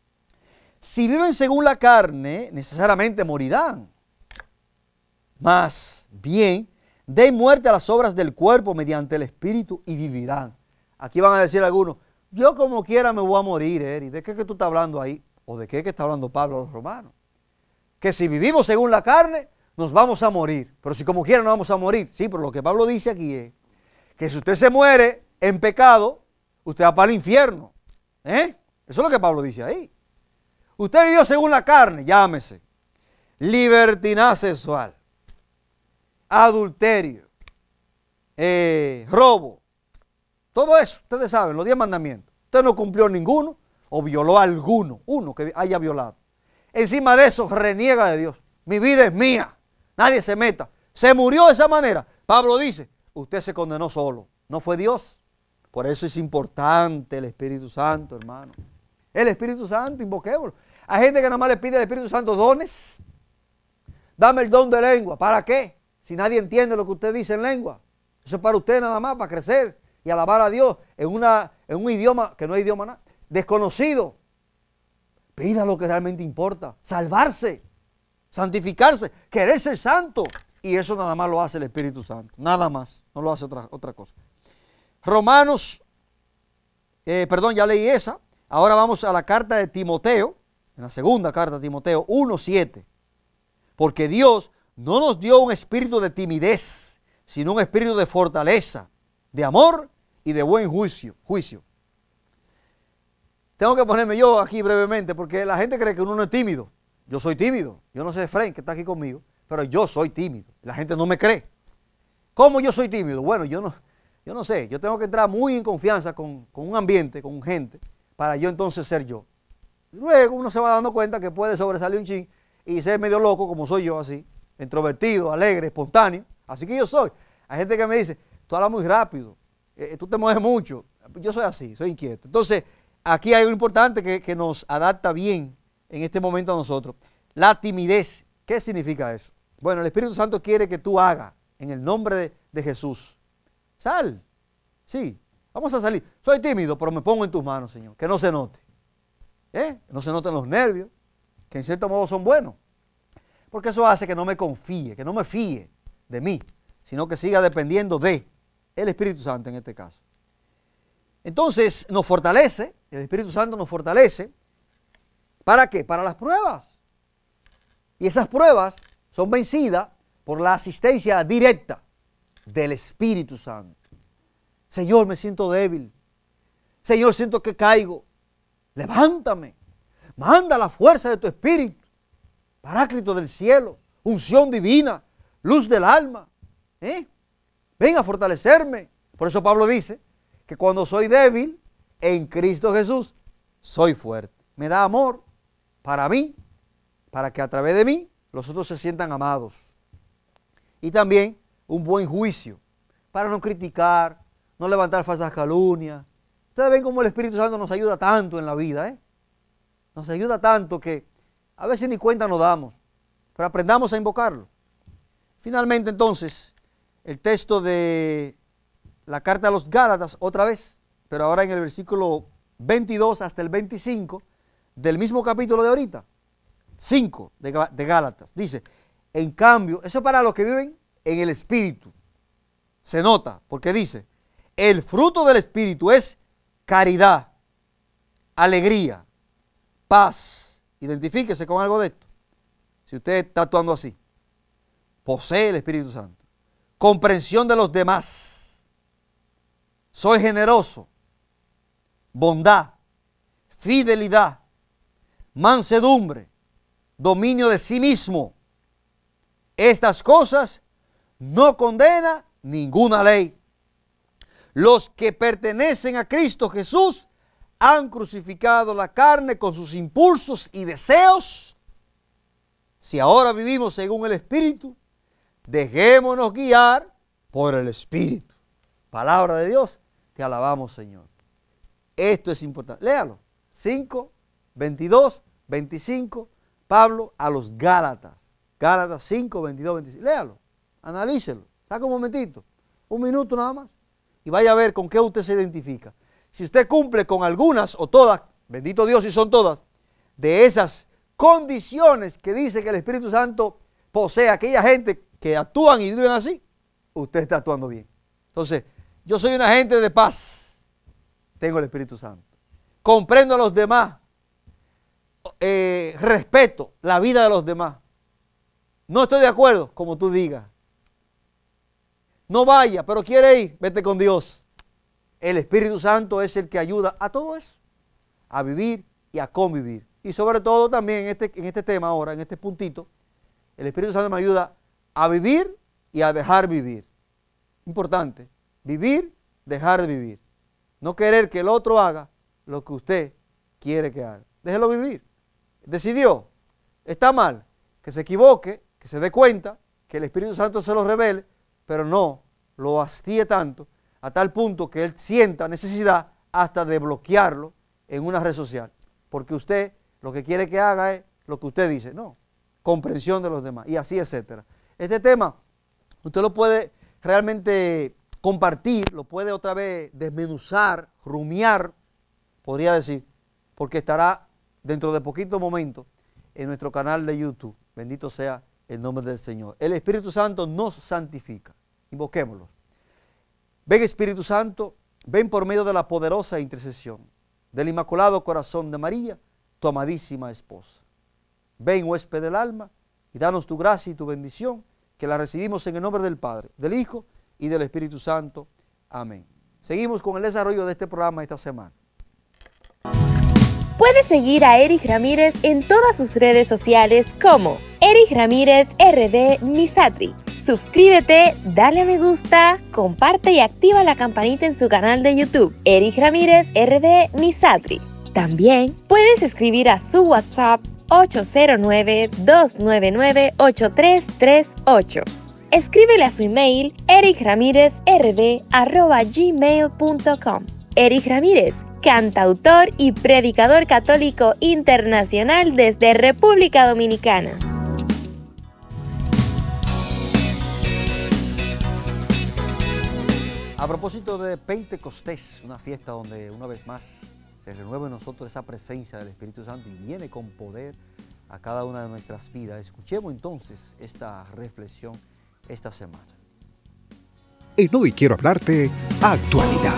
Si viven según la carne, necesariamente morirán. Mas bien, den muerte a las obras del cuerpo mediante el Espíritu y vivirán. Aquí van a decir algunos, yo como quiera me voy a morir, Eri. ¿De qué es que tú estás hablando ahí? ¿O de qué es que está hablando Pablo a los romanos? Que si vivimos según la carne, nos vamos a morir. Pero si como quiera no vamos a morir. Sí, pero lo que Pablo dice aquí es que si usted se muere en pecado, usted va para el infierno. ¿Eh? Eso es lo que Pablo dice ahí. Usted vivió según la carne, llámese libertinaje sexual, adulterio, eh, robo. Todo eso, ustedes saben, los diez mandamientos. Usted no cumplió ninguno o violó alguno, uno que haya violado. Encima de eso, reniega de Dios. Mi vida es mía, nadie se meta. Se murió de esa manera. Pablo dice, usted se condenó solo, no fue Dios. Por eso es importante el Espíritu Santo, hermano. El Espíritu Santo, invoquémoslo. Hay gente que nada más le pide al Espíritu Santo dones. Dame el don de lengua. ¿Para qué? Si nadie entiende lo que usted dice en lengua. Eso es para usted nada más, para crecer y alabar a Dios en, una, en un idioma que no es idioma nada, desconocido. Pida lo que realmente importa, salvarse, santificarse, querer ser santo. Y eso nada más lo hace el Espíritu Santo, nada más, no lo hace otra, otra cosa. Romanos, eh, perdón, ya leí esa. Ahora vamos a la carta de Timoteo, en la segunda carta de Timoteo uno siete. Porque Dios no nos dio un espíritu de timidez, sino un espíritu de fortaleza, de amor y de buen juicio, juicio. Tengo que ponerme yo aquí brevemente porque la gente cree que uno no es tímido. Yo soy tímido. Yo no sé Efraín que está aquí conmigo, pero yo soy tímido. La gente no me cree. ¿Cómo yo soy tímido? Bueno, yo no, yo no sé. Yo tengo que entrar muy en confianza con, con un ambiente, con gente, para yo entonces ser yo. Luego uno se va dando cuenta que puede sobresalir un chin y ser medio loco como soy yo así, introvertido, alegre, espontáneo. Así que yo soy. Hay gente que me dice, tú hablas muy rápido, eh, tú te mueves mucho. Yo soy así, soy inquieto. Entonces, aquí hay algo importante que, que nos adapta bien en este momento a nosotros. La timidez. ¿Qué significa eso? Bueno, el Espíritu Santo quiere que tú hagas en el nombre de, de Jesús. Sal. Sí, vamos a salir. Soy tímido, pero me pongo en tus manos, Señor. Que no se note. ¿eh? No se notan los nervios, que en cierto modo son buenos. Porque eso hace que no me confíe, que no me fíe de mí, sino que siga dependiendo de el Espíritu Santo en este caso. Entonces nos fortalece, el Espíritu Santo nos fortalece. ¿Para qué? Para las pruebas. Y esas pruebas son vencidas por la asistencia directa del Espíritu Santo. Señor, me siento débil. Señor, siento que caigo. Levántame. Manda la fuerza de tu Espíritu. Paráclito del cielo. Unción divina. Luz del alma. ¿Eh? Ven a fortalecerme. Por eso Pablo dice que cuando soy débil, en Cristo Jesús, soy fuerte. Me da amor para mí, para que a través de mí los otros se sientan amados. Y también un buen juicio, para no criticar, no levantar falsas calumnias. Ustedes ven cómo el Espíritu Santo nos ayuda tanto en la vida, ¿eh? Nos ayuda tanto que a veces ni cuenta nos damos, pero aprendamos a invocarlo. Finalmente entonces, el texto de la carta a los Gálatas, otra vez, pero ahora en el versículo veintidós hasta el veinticinco del mismo capítulo de ahorita, cinco de, de Gálatas, dice, en cambio, eso es para los que viven en el Espíritu, se nota, porque dice, el fruto del Espíritu es caridad, alegría, paz. Identifíquese con algo de esto. Si usted está actuando así, posee el Espíritu Santo. Comprensión de los demás. Soy generoso. Bondad. Fidelidad. Mansedumbre. Dominio de sí mismo. Estas cosas no condena ninguna ley. Los que pertenecen a Cristo Jesús han crucificado la carne con sus impulsos y deseos. Si ahora vivimos según el Espíritu, dejémonos guiar por el Espíritu. Palabra de Dios, te alabamos, Señor. Esto es importante. Léalo. cinco, veintidós, veinticinco, Pablo a los Gálatas. Gálatas cinco, veintidós, veinticinco. Léalo, analícelo. Saca un momentito, un minuto nada más. Y vaya a ver con qué usted se identifica. Si usted cumple con algunas o todas, bendito Dios si son todas, de esas condiciones que dice que el Espíritu Santo posee aquella gente que actúan y viven así, usted está actuando bien. Entonces, yo soy un agente de paz, tengo el Espíritu Santo. Comprendo a los demás, eh, respeto la vida de los demás. No estoy de acuerdo, como tú digas. No vaya, pero quiere ir, vete con Dios. El Espíritu Santo es el que ayuda a todo eso, a vivir y a convivir. Y sobre todo también en este, en este tema ahora, en este puntito, el Espíritu Santo me ayuda a vivir y a dejar vivir. Importante, vivir, dejar de vivir. No querer que el otro haga lo que usted quiere que haga. Déjelo vivir. Decidió, está mal, que se equivoque, que se dé cuenta, que el Espíritu Santo se lo revele, pero no lo hastíe tanto, a tal punto que él sienta necesidad hasta de bloquearlo en una red social. Porque usted lo que quiere que haga es lo que usted dice. No, comprensión de los demás y así, etcétera. Este tema usted lo puede realmente compartir, lo puede otra vez desmenuzar, rumiar, podría decir, porque estará dentro de poquito momento en nuestro canal de YouTube. Bendito sea el nombre del Señor. El Espíritu Santo nos santifica. Invoquémoslo. Ven, Espíritu Santo, ven por medio de la poderosa intercesión del Inmaculado Corazón de María, tu amadísima esposa. Ven, huésped del alma, y danos tu gracia y tu bendición, que la recibimos en el nombre del Padre, del Hijo y del Espíritu Santo. Amén. Seguimos con el desarrollo de este programa esta semana. Puedes seguir a Eric Ramírez en todas sus redes sociales como Eric Ramírez R D Misatri. Suscríbete, dale a me gusta, comparte y activa la campanita en su canal de YouTube, Eric Ramírez R D Misatri. También puedes escribir a su WhatsApp ocho cero nueve, dos nueve nueve, ocho tres tres ocho. Escríbele a su email ericramirezrd arroba gmail punto com. Eric Ramírez, cantautor y predicador católico internacional desde República Dominicana. A propósito de Pentecostés, una fiesta donde una vez más se renueve en nosotros esa presencia del Espíritu Santo y viene con poder a cada una de nuestras vidas. Escuchemos entonces esta reflexión esta semana. En Hoy Quiero Hablarte, actualidad.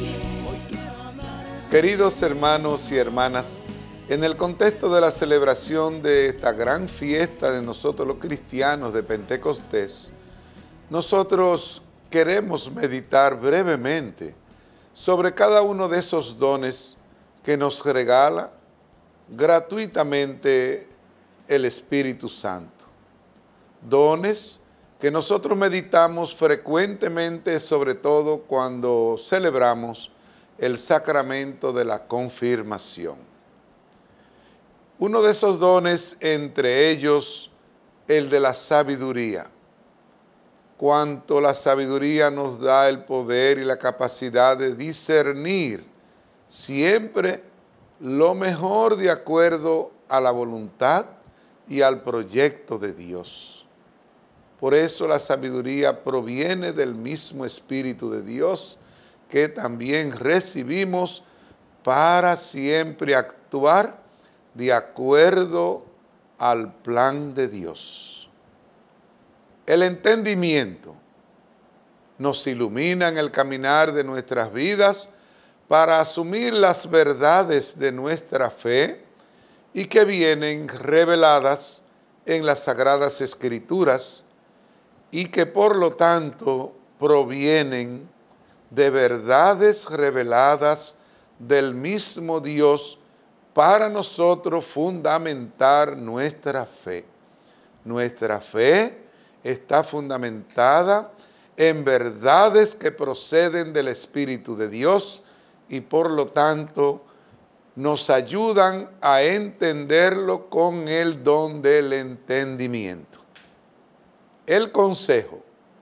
Queridos hermanos y hermanas, en el contexto de la celebración de esta gran fiesta de nosotros los cristianos de Pentecostés, nosotros queremos meditar brevemente sobre cada uno de esos dones que nos regala gratuitamente el Espíritu Santo. Dones que nosotros meditamos frecuentemente, sobre todo cuando celebramos el sacramento de la confirmación. Uno de esos dones, entre ellos, el de la sabiduría. Cuánto la sabiduría nos da el poder y la capacidad de discernir siempre lo mejor de acuerdo a la voluntad y al proyecto de Dios. Por eso la sabiduría proviene del mismo Espíritu de Dios, que también recibimos para siempre actuar de acuerdo al plan de Dios. El entendimiento nos ilumina en el caminar de nuestras vidas para asumir las verdades de nuestra fe y que vienen reveladas en las Sagradas Escrituras y que por lo tanto provienen de verdades reveladas del mismo Dios para nosotros fundamentar nuestra fe. Nuestra fe está fundamentada en verdades que proceden del Espíritu de Dios y por lo tanto nos ayudan a entenderlo con el don del entendimiento. El consejo.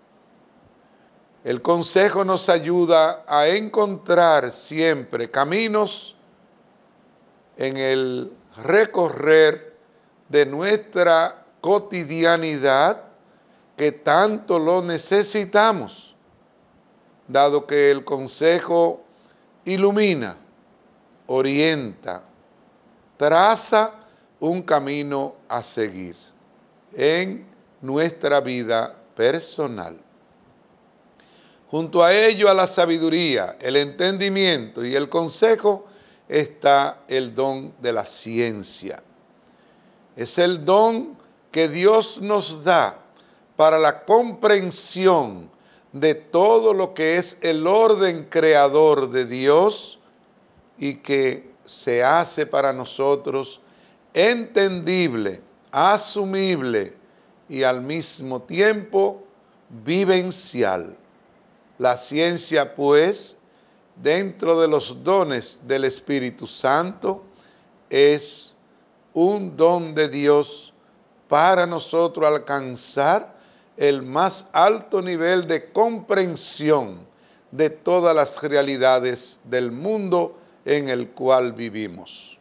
El consejo nos ayuda a encontrar siempre caminos en el recorrer de nuestra cotidianidad que tanto lo necesitamos, dado que el consejo ilumina, orienta, traza un camino a seguir en nuestra vida personal. Junto a ello, a la sabiduría, el entendimiento y el consejo, está el don de la ciencia. Es el don que Dios nos da para la comprensión de todo lo que es el orden creador de Dios y que se hace para nosotros entendible, asumible y al mismo tiempo vivencial. La ciencia, pues, dentro de los dones del Espíritu Santo, es un don de Dios para nosotros alcanzar el más alto nivel de comprensión de todas las realidades del mundo en el cual vivimos.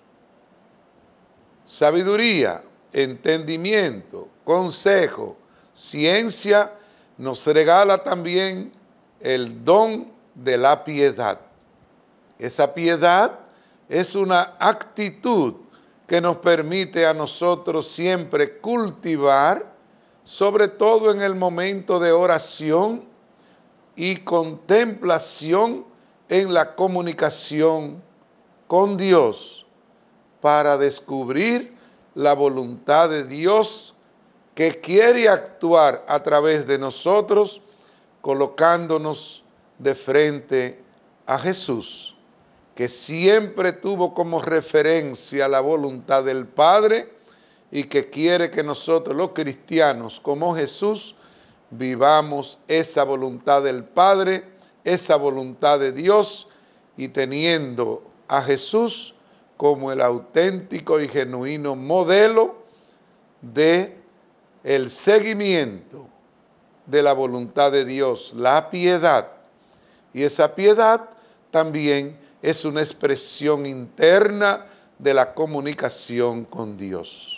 Sabiduría, entendimiento, consejo, ciencia, nos regala también el don de la piedad. Esa piedad es una actitud que nos permite a nosotros siempre cultivar, sobre todo en el momento de oración y contemplación en la comunicación con Dios, para descubrir la voluntad de Dios que quiere actuar a través de nosotros, colocándonos de frente a Jesús, que siempre tuvo como referencia la voluntad del Padre y que quiere que nosotros los cristianos, como Jesús, vivamos esa voluntad del Padre, esa voluntad de Dios, y teniendo a Jesús como el auténtico y genuino modelo de el seguimiento de la voluntad de Dios, la piedad. Y esa piedad también es una expresión interna de la comunicación con Dios.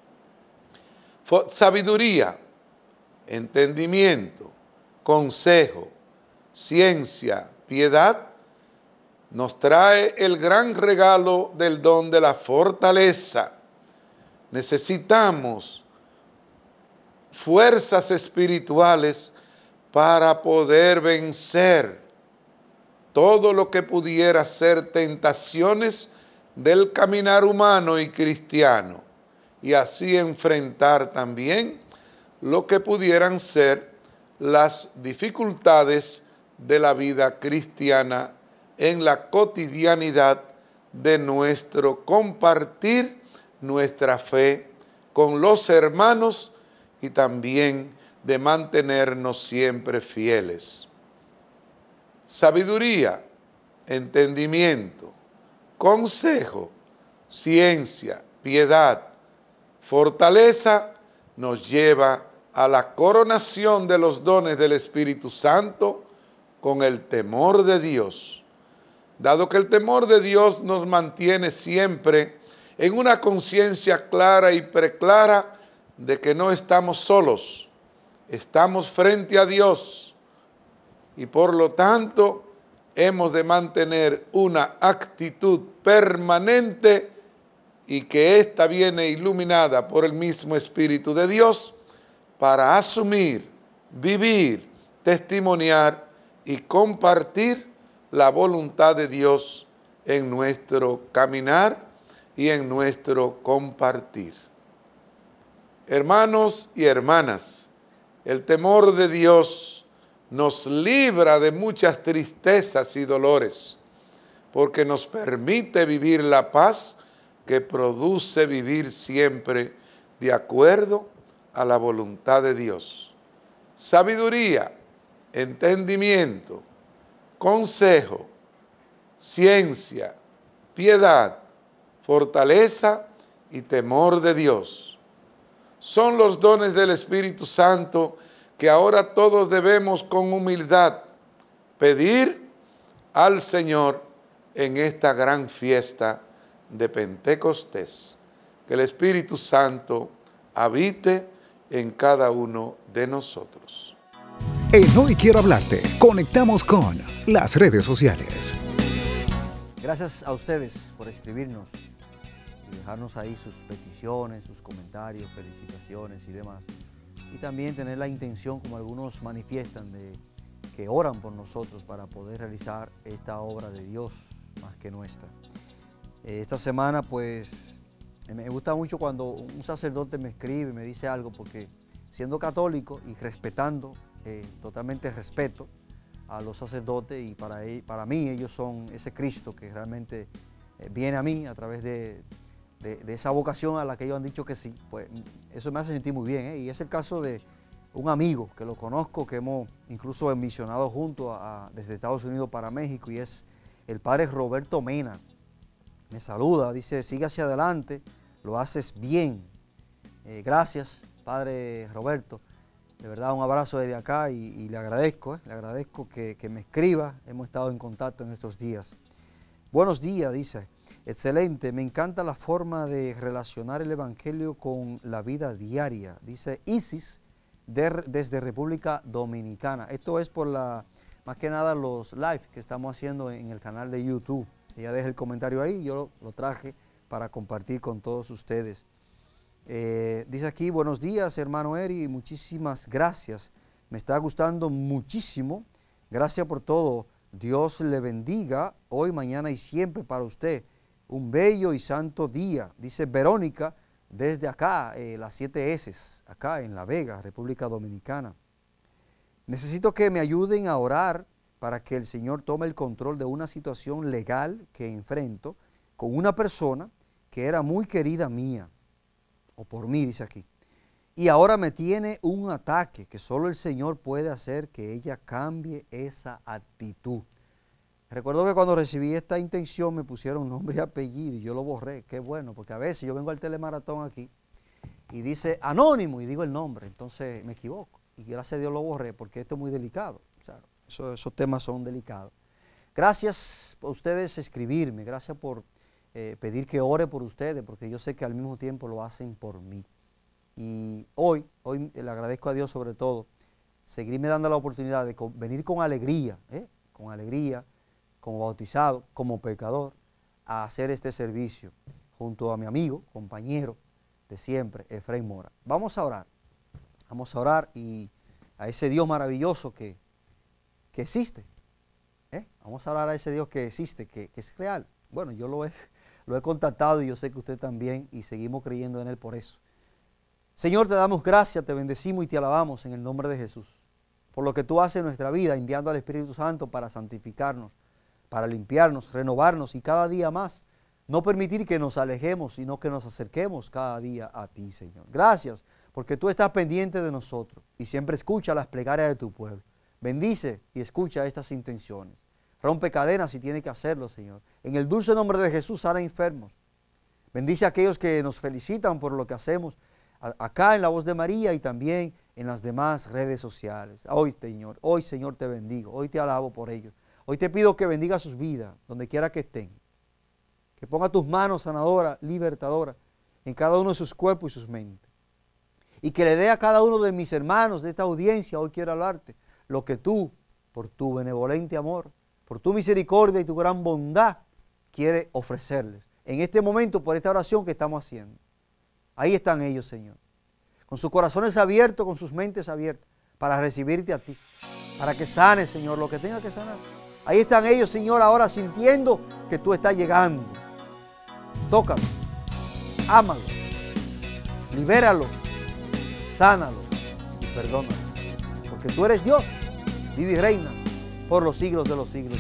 Sabiduría, entendimiento, consejo, ciencia, piedad, nos trae el gran regalo del don de la fortaleza. Necesitamos fuerzas espirituales para poder vencer todo lo que pudiera ser tentaciones del caminar humano y cristiano, y así enfrentar también lo que pudieran ser las dificultades de la vida cristiana en la cotidianidad de nuestro compartir nuestra fe con los hermanos y también de mantenernos siempre fieles. Sabiduría, entendimiento, consejo, ciencia, piedad, fortaleza nos lleva a la coronación de los dones del Espíritu Santo con el temor de Dios. Dado que el temor de Dios nos mantiene siempre en una conciencia clara y preclara de que no estamos solos, estamos frente a Dios y por lo tanto hemos de mantener una actitud permanente y que ésta viene iluminada por el mismo Espíritu de Dios para asumir, vivir, testimoniar y compartir la voluntad de Dios en nuestro caminar y en nuestro compartir. Hermanos y hermanas, el temor de Dios nos libra de muchas tristezas y dolores, porque nos permite vivir la paz que produce vivir siempre de acuerdo a la voluntad de Dios. Sabiduría, entendimiento, consejo, ciencia, piedad, fortaleza y temor de Dios. Son los dones del Espíritu Santo que ahora todos debemos con humildad pedir al Señor en esta gran fiesta de Pentecostés. Que el Espíritu Santo habite en cada uno de nosotros. En Hoy Quiero Hablarte, conectamos con las redes sociales. Gracias a ustedes por escribirnos y dejarnos ahí sus peticiones, sus comentarios, felicitaciones y demás. Y también tener la intención, como algunos manifiestan, de que oran por nosotros para poder realizar esta obra de Dios más que nuestra. Esta semana, pues, me gusta mucho cuando un sacerdote me escribe, me dice algo, porque siendo católico y respetando, eh, totalmente respeto a los sacerdotes, y para, él, para mí ellos son ese Cristo que realmente eh, viene a mí a través de, de, de esa vocación a la que ellos han dicho que sí, pues eso me hace sentir muy bien, ¿eh? Y es el caso de un amigo que lo conozco, que hemos incluso misionado juntos a, a, desde Estados Unidos para México, y es el padre Roberto Mena. Me saluda, dice, sigue hacia adelante, lo haces bien. Eh, gracias, padre Roberto. De verdad, un abrazo desde acá y, y le agradezco, eh, le agradezco que, que me escriba. Hemos estado en contacto en estos días. Buenos días, dice. Excelente, me encanta la forma de relacionar el Evangelio con la vida diaria. Dice Isis de, desde República Dominicana. Esto es por la, más que nada los live que estamos haciendo en el canal de YouTube. Ella deja el comentario ahí, yo lo, lo traje para compartir con todos ustedes. Eh, dice aquí, buenos días hermano Eri, muchísimas gracias, me está gustando muchísimo, gracias por todo, Dios le bendiga hoy, mañana y siempre para usted, un bello y santo día, dice Verónica desde acá, eh, las siete S, acá en La Vega, República Dominicana. Necesito que me ayuden a orar para que el Señor tome el control de una situación legal que enfrento con una persona que era muy querida mía, o por mí, dice aquí, y ahora me tiene un ataque que solo el Señor puede hacer que ella cambie esa actitud. Recuerdo que cuando recibí esta intención me pusieron nombre y apellido y yo lo borré. Qué bueno, porque a veces yo vengo al telemaratón aquí y dice anónimo y digo el nombre, entonces me equivoco. Y gracias a Dios lo borré porque esto es muy delicado. O sea, eso, esos temas son delicados. Gracias por ustedes escribirme, gracias por Eh, pedir que ore por ustedes, porque yo sé que al mismo tiempo lo hacen por mí. Y hoy, hoy le agradezco a Dios sobre todo, seguirme dando la oportunidad de con, venir con alegría, ¿eh? con alegría, como bautizado, como pecador, a hacer este servicio junto a mi amigo, compañero de siempre, Efraín Mora. Vamos a orar, vamos a orar y a ese Dios maravilloso que, que existe. ¿eh? Vamos a orar a ese Dios que existe, que, que es real. Bueno, yo lo he, lo he contactado y yo sé que usted también, y seguimos creyendo en Él por eso. Señor, te damos gracias, te bendecimos y te alabamos en el nombre de Jesús, por lo que tú haces en nuestra vida, enviando al Espíritu Santo para santificarnos, para limpiarnos, renovarnos y cada día más no permitir que nos alejemos, sino que nos acerquemos cada día a ti, Señor. Gracias, porque tú estás pendiente de nosotros y siempre escucha las plegarias de tu pueblo. Bendice y escucha estas intenciones. Rompe cadenas si tiene que hacerlo, Señor. En el dulce nombre de Jesús, sana enfermos. Bendice a aquellos que nos felicitan por lo que hacemos acá en La Voz de María y también en las demás redes sociales. Hoy, Señor, hoy, Señor, te bendigo. Hoy te alabo por ellos. Hoy te pido que bendiga sus vidas, donde quiera que estén. Que ponga tus manos sanadoras, libertadoras, en cada uno de sus cuerpos y sus mentes. Y que le dé a cada uno de mis hermanos de esta audiencia, hoy quiero hablarte, lo que tú, por tu benevolente amor, por tu misericordia y tu gran bondad, quieres ofrecerles. En este momento, por esta oración que estamos haciendo. Ahí están ellos, Señor. Con sus corazones abiertos, con sus mentes abiertas, para recibirte a ti. Para que sane, Señor, lo que tenga que sanar. Ahí están ellos, Señor, ahora sintiendo que tú estás llegando. Tócalo, ámalo, libéralo, sánalo y perdónalo. Porque tú eres Dios, vive y reina por los siglos de los siglos.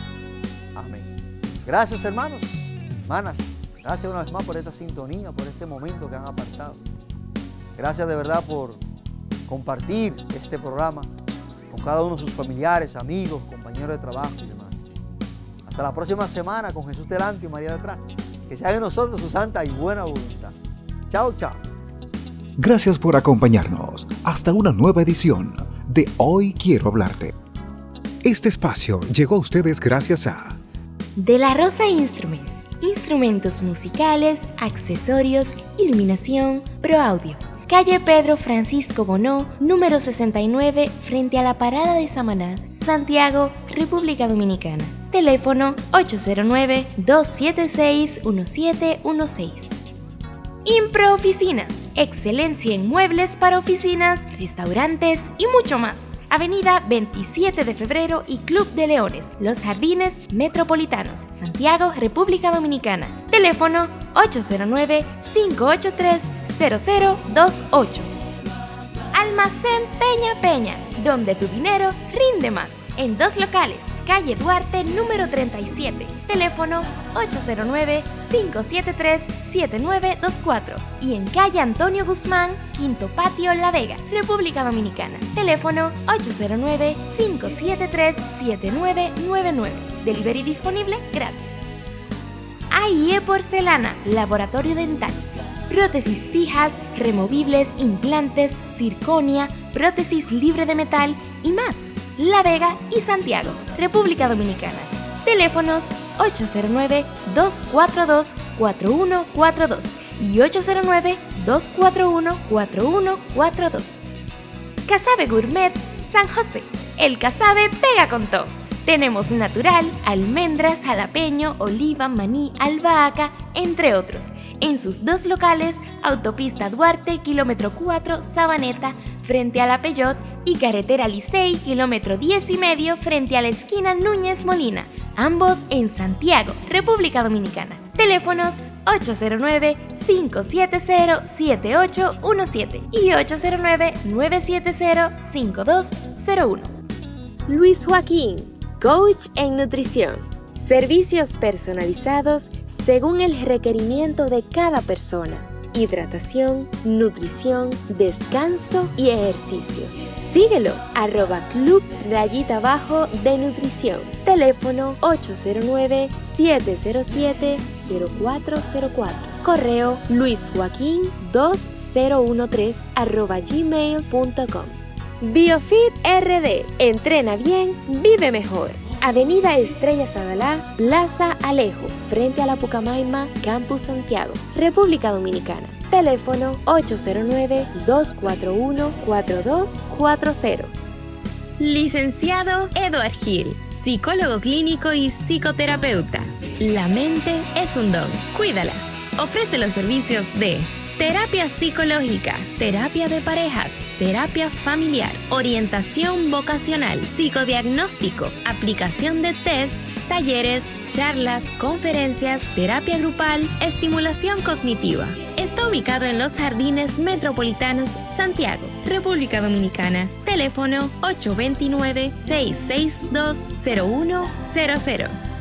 Amén. Gracias, hermanos, hermanas. Gracias una vez más por esta sintonía, por este momento que han apartado. Gracias de verdad por compartir este programa con cada uno de sus familiares, amigos, compañeros de trabajo y demás. Hasta la próxima semana con Jesús delante y María detrás. Que sea de nosotros su santa y buena voluntad. Chao, chao. Gracias por acompañarnos hasta una nueva edición de Hoy Quiero Hablarte. Este espacio llegó a ustedes gracias a De la Rosa Instruments, instrumentos musicales, accesorios, iluminación, Pro Audio. Calle Pedro Francisco Bonó, número sesenta y nueve, frente a la parada de Samaná, Santiago, República Dominicana. Teléfono ocho cero nueve, dos siete seis, uno siete uno seis. Impro Oficinas, excelencia en muebles para oficinas, restaurantes y mucho más. Avenida veintisiete de febrero y Club de Leones, Los Jardines Metropolitanos, Santiago, República Dominicana. Teléfono ocho cero nueve, cinco ocho tres, cero cero dos ocho. Almacén Peña Peña, donde tu dinero rinde más. En dos locales, calle Duarte número treinta y siete, teléfono ocho cero nueve, cinco siete tres, siete nueve dos cuatro y en calle Antonio Guzmán, Quinto Patio, La Vega, República Dominicana, teléfono ocho cero nueve, cinco siete tres, siete nueve nueve nueve. Delivery disponible gratis. A I E Porcelana, laboratorio dental, prótesis fijas, removibles, implantes, circonia, prótesis libre de metal y más. La Vega y Santiago, República Dominicana. Teléfonos ocho cero nueve, dos cuatro dos, cuatro uno cuatro dos y ocho cero nueve, dos cuatro uno, cuatro uno cuatro dos. Casabe Gourmet San José. El casabe pega con todo. Tenemos natural, almendras, jalapeño, oliva, maní, albahaca, entre otros. En sus dos locales, Autopista Duarte, kilómetro cuatro, Sabaneta, frente a la Peyot, y Carretera Licey, kilómetro diez y medio, frente a la esquina Núñez Molina, ambos en Santiago, República Dominicana. Teléfonos ocho cero nueve, cinco siete cero, siete ocho uno siete y ocho cero nueve, nueve siete cero, cinco dos cero uno. Luis Joaquín, coach en nutrición. Servicios personalizados según el requerimiento de cada persona. Hidratación, nutrición, descanso y ejercicio. Síguelo, arroba club rayita abajo de nutrición. Teléfono ocho cero nueve, siete cero siete, cero cuatro cero cuatro. Correo luisjoaquin dos cero uno tres arroba gmail punto com. Biofit R D. Entrena bien, vive mejor. Avenida Estrella Sadalá, Plaza Alejo, frente a la Pucamaima, Campus Santiago, República Dominicana. Teléfono ocho cero nueve, dos cuatro uno, cuatro dos cuatro cero. Licenciado Edward Gil, psicólogo clínico y psicoterapeuta. La mente es un don, cuídala. Ofrece los servicios de terapia psicológica, terapia de parejas, terapia familiar, orientación vocacional, psicodiagnóstico, aplicación de test, talleres, charlas, conferencias, terapia grupal, estimulación cognitiva. Está ubicado en los Jardines Metropolitanos, Santiago, República Dominicana. Teléfono ocho dos nueve, seis seis dos, cero uno cero cero.